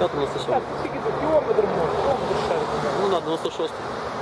95, 97. Так, скільки тут кілометр може, кілометр ще. Ну, на 96.